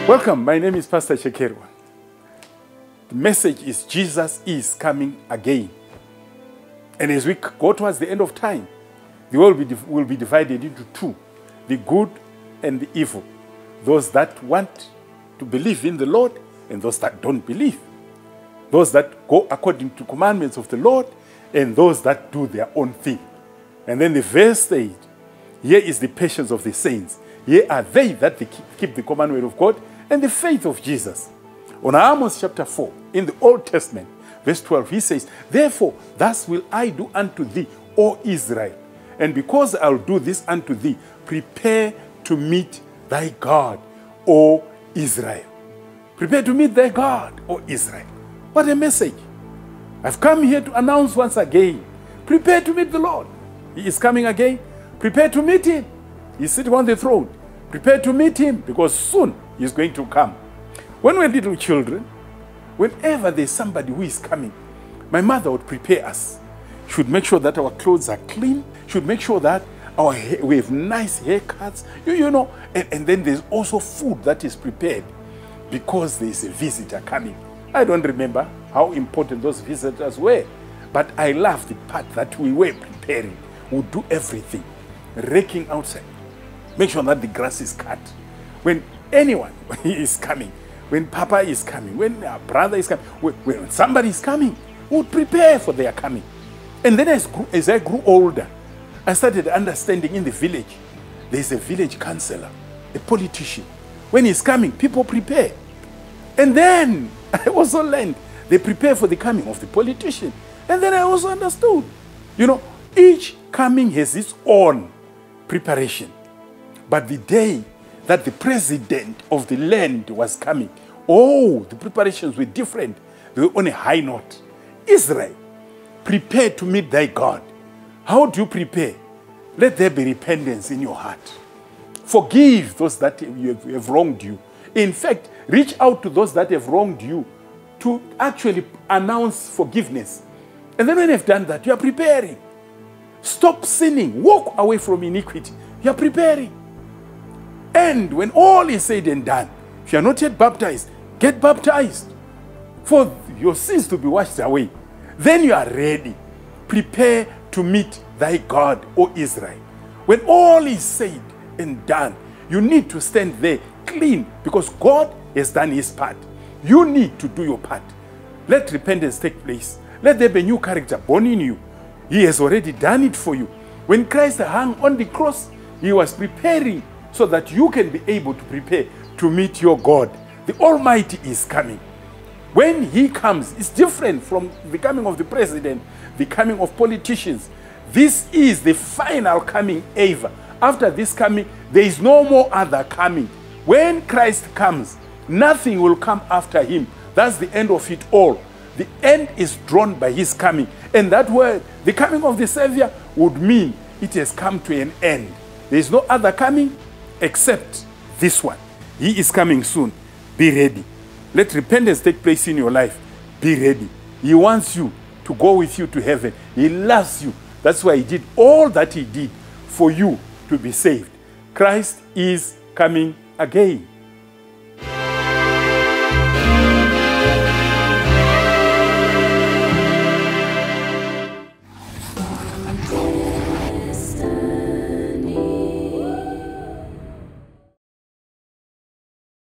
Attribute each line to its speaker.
Speaker 1: Welcome, my name is Pastor Chekerwa. The message is Jesus is coming again. And as we go towards the end of time, the world will be divided into two, the good and the evil. Those that want to believe in the Lord and those that don't believe. Those that go according to commandments of the Lord and those that do their own thing. And then the verse said, here is the patience of the saints. Here are they that they keep the commandment of God and the faith of Jesus. On Amos chapter 4, in the Old Testament, verse 12, he says, therefore, thus will I do unto thee, O Israel. And because I'll do this unto thee, prepare to meet thy God, O Israel. Prepare to meet thy God, O Israel. What a message. I've come here to announce once again, prepare to meet the Lord. He is coming again. Prepare to meet him. He's sitting on the throne. Prepare to meet him because soon he's going to come. When we're little children, whenever there's somebody who is coming, my mother would prepare us. She would make sure that our clothes are clean. She would make sure that we have nice haircuts, you know, and then there's also food that is prepared because there's a visitor coming. I don't remember how important those visitors were, but I love the part that we were preparing. We would do everything, raking outside, make sure that the grass is cut. When anyone is coming, when Papa is coming, when our brother is coming, when somebody is coming, we would prepare for their coming. And then as I grew older, I started understanding in the village, there's a village councillor, a politician. When he's coming, people prepare. And then I also learned they prepare for the coming of the politician. And then I also understood, you know, each coming has its own preparation. But the day that the president of the land was coming, oh, the preparations were different. They were on a high note. Israel, prepare to meet thy God. How do you prepare? Let there be repentance in your heart. Forgive those that have wronged you. In fact, reach out to those that have wronged you to actually announce forgiveness. And then when you've done that, you are preparing. Stop sinning. Walk away from iniquity. You are preparing. And when all is said and done, if you are not yet baptized, get baptized for your sins to be washed away. Then you are ready. Prepare to meet thy God, O Israel. When all is said and done, you need to stand there clean because God has done his part. You need to do your part. Let repentance take place. Let there be a new character born in you. He has already done it for you. When Christ hung on the cross, he was preparing so that you can be able to prepare to meet your God. The Almighty is coming. When he comes, it's different from the coming of the president, the coming of politicians. This is the final coming ever. After this coming, there is no more other coming. When Christ comes, nothing will come after him. That's the end of it all. The end is drawn by his coming. And that word, the coming of the Savior, would mean it has come to an end. There is no other coming except this one. He is coming soon. Be ready. Let repentance take place in your life. Be ready. He wants you to go with you to heaven. He loves you. That's why he did all that he did for you to be saved. Christ is coming again.